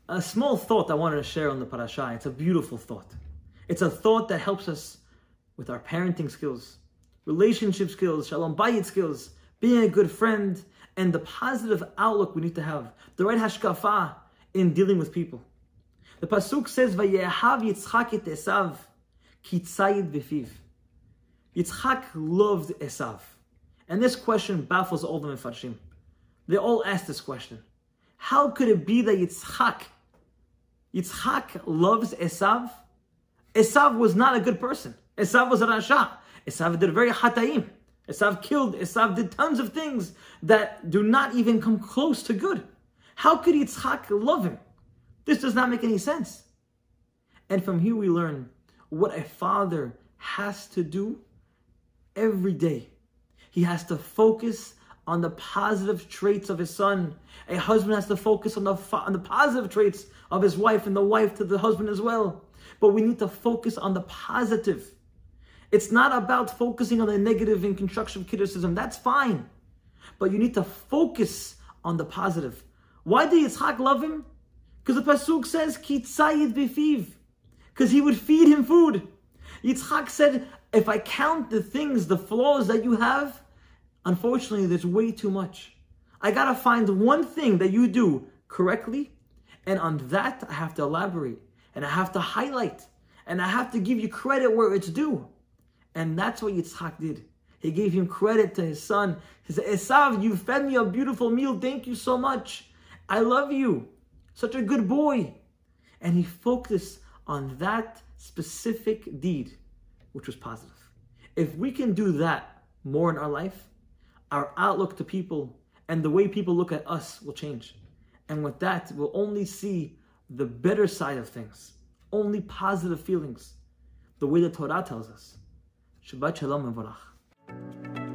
A small thought I wanted to share on the parasha. It's a beautiful thought. It's a thought that helps us with our parenting skills, relationship skills, shalom bayit skills, being a good friend, and the positive outlook we need to have, the right hashkafa in dealing with people. The pasuk says, "Vayehav Yitzchak et Esav ki tzayid b'fiv." Yitzchak loved Esav. And this question baffles all the mefarshim. They all ask this question. How could it be that Yitzchak loves Esav? Esav was not a good person. Esav was a rasha. Esav did very hatayim. Esav killed. Esav did tons of things that do not even come close to good. How could Yitzchak love him? This does not make any sense. And from here we learn what a father has to do every day. He has to focus on the positive traits of his son. A husband has to focus on the positive traits of his wife, and the wife to the husband as well. But we need to focus on the positive. It's not about focusing on the negative and constructive criticism. That's fine. But you need to focus on the positive. Why did Yitzchak love him? Because the pasuk says, Ki tzayid b'fiv. Because he would feed him food. Yitzchak said, if I count the things, the flaws that you have, unfortunately, there's way too much. I gotta find one thing that you do correctly, and on that I have to elaborate, and I have to highlight, and I have to give you credit where it's due. And that's what Yitzchak did. He gave him credit to his son. He said, Esav, you fed me a beautiful meal. Thank you so much. I love you. Such a good boy. And he focused on that specific deed, which was positive. If we can do that more in our life, our outlook to people and the way people look at us will change. And with that, we'll only see the better side of things, only positive feelings, the way the Torah tells us. Shabbat Shalom and Varach.